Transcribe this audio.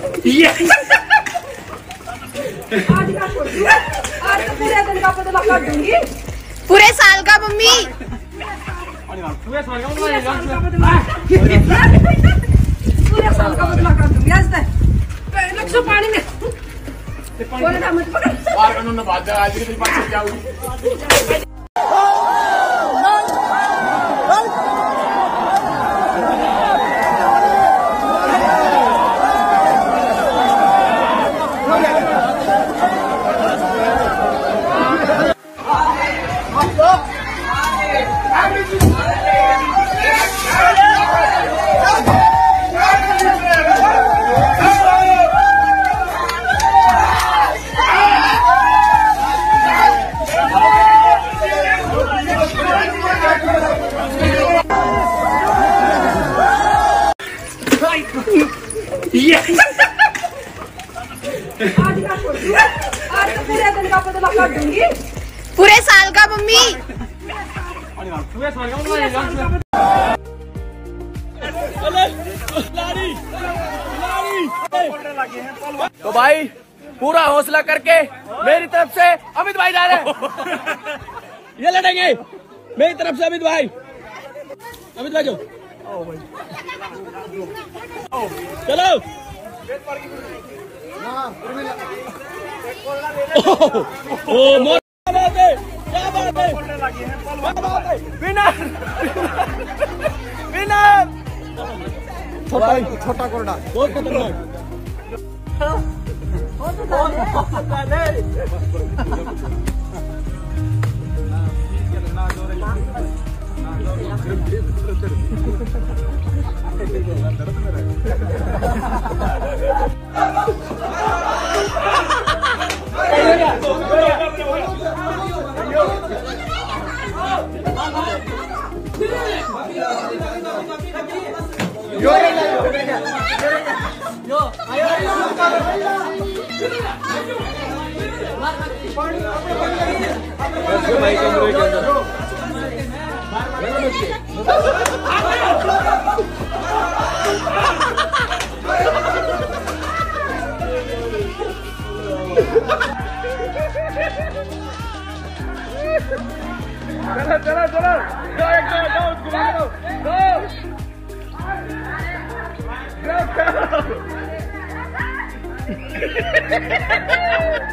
आज तो पूरे दिन का बदला कर दूंगी। पूरे साल का मम्मी। पूरे साल का बदला कर दूंगी आज तक। लक्ष्य पानी में कौन था मुझे पकड़ बाहर करना ना बात आज के दिन पास जाऊंगी। आज तो पूरे दिन का बदला कर दूंगी। पूरे साल का मम्मी। तो भाई पूरा हौसला करके मेरी तरफ से अमित भाई जा रहे हैं। ये लड़ेंगे मेरी तरफ से अमित भाई जो चलो। क्या बात है विनर विनर छोटा कोरडा बहुत खतरनाक। भाई कमरे के अंदर चलो दो एक दो घुमा दो